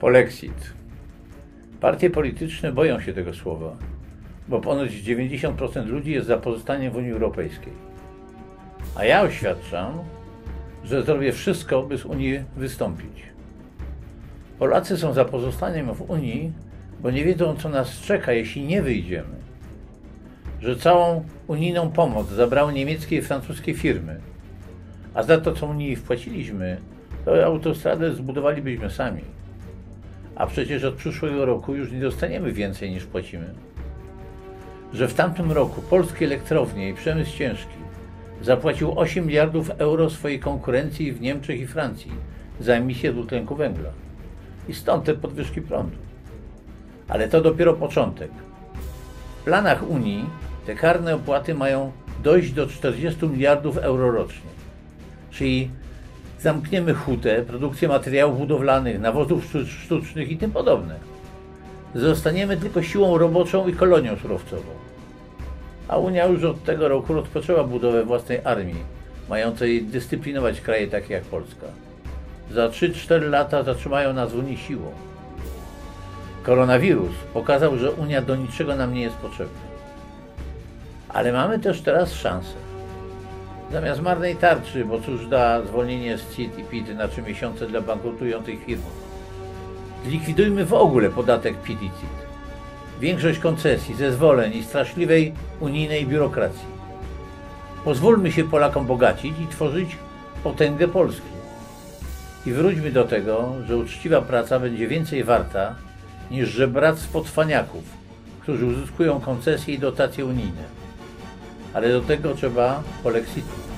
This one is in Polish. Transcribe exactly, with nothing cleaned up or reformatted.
Polexit. Partie polityczne boją się tego słowa, bo ponoć dziewięćdziesiąt procent ludzi jest za pozostaniem w Unii Europejskiej. A ja oświadczam, że zrobię wszystko, by z Unii wystąpić. Polacy są za pozostaniem w Unii, bo nie wiedzą, co nas czeka, jeśli nie wyjdziemy. Że całą unijną pomoc zabrały niemieckie i francuskie firmy, a za to, co Unii wpłaciliśmy, to autostradę zbudowalibyśmy sami. A przecież od przyszłego roku już nie dostaniemy więcej niż płacimy. Że w tamtym roku polskie elektrownie i przemysł ciężki zapłacił osiem miliardów euro swojej konkurencji w Niemczech i Francji za emisję dwutlenku węgla. I stąd te podwyżki prądu. Ale to dopiero początek. W planach Unii te karne opłaty mają dojść do czterdziestu miliardów euro rocznie. Czyli zamkniemy hutę, produkcję materiałów budowlanych, nawozów sztucznych i tym podobne. Zostaniemy tylko siłą roboczą i kolonią surowcową. A Unia już od tego roku rozpoczęła budowę własnej armii, mającej dyscyplinować kraje takie jak Polska. Za trzy cztery lata zatrzymają nas w Unii siłą. Koronawirus pokazał, że Unia do niczego nam nie jest potrzebna. Ale mamy też teraz szansę. Zamiast marnej tarczy, bo cóż da zwolnienie z C I T i P I T na trzy miesiące dla bankrutujących firm. Zlikwidujmy w ogóle podatek P I T i C I T. Większość koncesji, zezwoleń i straszliwej unijnej biurokracji. Pozwólmy się Polakom bogacić i tworzyć potęgę Polski. I wróćmy do tego, że uczciwa praca będzie więcej warta niż żebractwo cwaniaków, którzy uzyskują koncesje i dotacje unijne. Ale do tego trzeba polexitu.